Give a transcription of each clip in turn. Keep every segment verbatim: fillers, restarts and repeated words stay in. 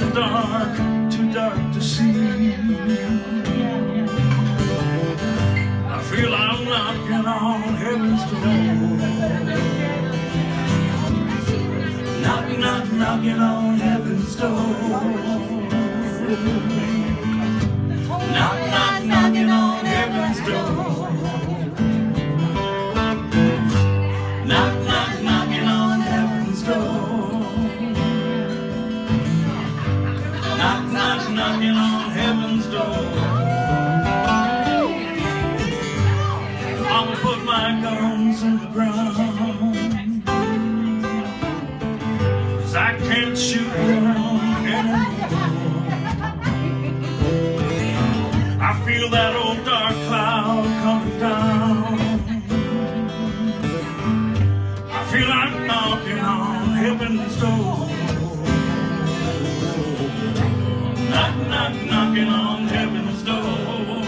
too dark, too dark to see. I feel I'm knocking on heaven's door. Knock, knock, knocking on heaven's door. Knock, knock, knocking on heaven's door. Knock, knock, knocking on heaven's door. Knock, knock, knocking on heaven's door. I'ma put my guns in the ground, 'cause I can't shoot around anymore. I feel that old dark cloud coming down. I feel like knocking on heaven's door. Knock, knock, knocking on heaven's door.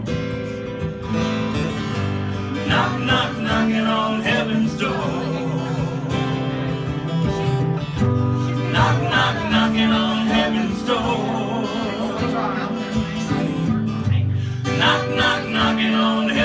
Knock, knock, knocking on heaven's door. Knock, knock, knocking on heaven's door. Knock, knock, knocking on heaven's door.